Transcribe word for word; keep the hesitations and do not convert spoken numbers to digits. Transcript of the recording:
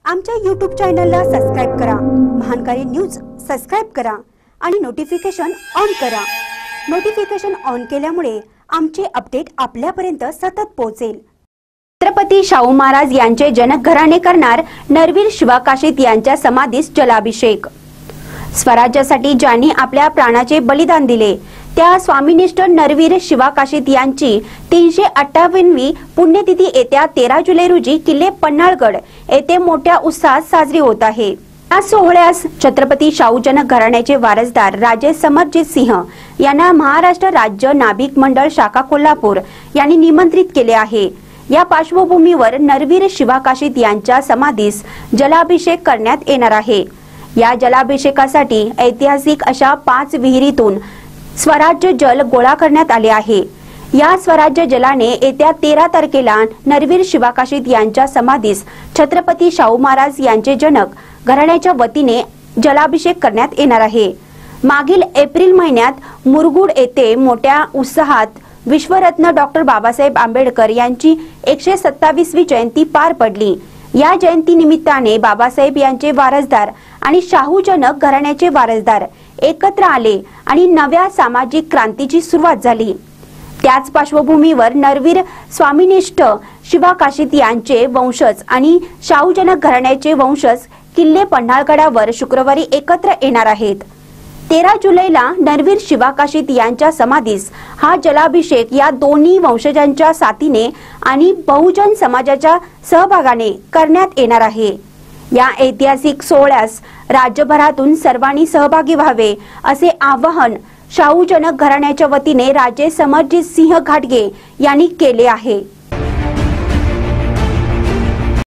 आमच्या यूट्यूब चॅनलला सबस्क्राइब करा, महानकारी न्यूज सबस्क्राइब करा आणि नोटिफिकेशन ऑन करा। नोटिफिकेशन ऑन केल्यामुळे आमचे अपडेट आपल्यापर्यंत सतत पोहोचेल। छत्रपती शाहू महाराज यांचे जनक घराणे करणार नरवीर शिवाकाशीत यांच्या समाधीस जलाभिषेक। स्वराज्यासाठी ज्यांनी आपल्या प्राणाचे बलिदान दिले त्या स्वामीनिष्ठ नरवीर शिवाकाशीत यांची तीनशे अठ्ठावन्नवी पुण्यतिथी येत्या तेरा जुलै रोजी किल्ले पन्हाळगड येथे मोठ्या उत्साहात साजरी होत आहे। या सोहळ्यास छत्रपती शाहू जनक घराण्याचे वारसदार राजे समरजित सिंह यांना महाराष्ट्र राज्य नाभिक मंडळ शाखा कोल्हापूर यांनी निमंत्रित केले आहे। या पार्श्वभूमीवर नरवीर शिवाकाशीत यांच्या समाधीस जलाभिषेक करण्यात येणार आहे। या जलाभिषेकासाठी ऐतिहासिक अशा पाच विहिरीतून स्वराज्य जल गोळा करण्यात आले आहे। या स्वराज्य जलाने येत्या तेरा तारखेला नरवीर शिवाकाशीत यांच्या समाधीस छत्रपती शाहू महाराज यांचे जनक घराण्याच्या वतीने जलाभिषेक करण्यात येणार आहे। मागील एप्रिल महिन्यात मुरगुड येथे मोठ्या उत्साहात विश्वरत्न डॉक्टर बाबासाहेब आंबेडकर यांची एकशे सत्तावीसवी जयंती पार पडली। या जयंती निमित्ताने बाबासाहेब यांचे वारसदार आणि शाहू जनक घराण्याचे वारसदार एकत्र आले आणि नव्या सामाजिक क्रांतीची सुरुवात झाली। त्याच पार्श्वभूमीवर नरवीर स्वामीनिष्ठ शिवाकाशीत यांचे वंशज आणि शाहू जनक घराण्याचे वंशज किल्ले पन्हाळगडावर शुक्रवारी एकत्र येणार आहेत। तेरा जुलैला नरवीर शिवाकाशीत यांच्या समाधीस हा जलाभिषेक या दोन्ही वंशजांच्या साथीने आणि बहुजन समाजाच्या सहभागाने करण्यात येणार आहे। या ऐतिहासिक सोहळ्यास राज्यभरातून सर्वांनी सहभागी व्हावे असे आवाहन शाहू जनक घराण्याच्या वतीने राजे समरजित सिंह घाटगे यांनी केले आहे।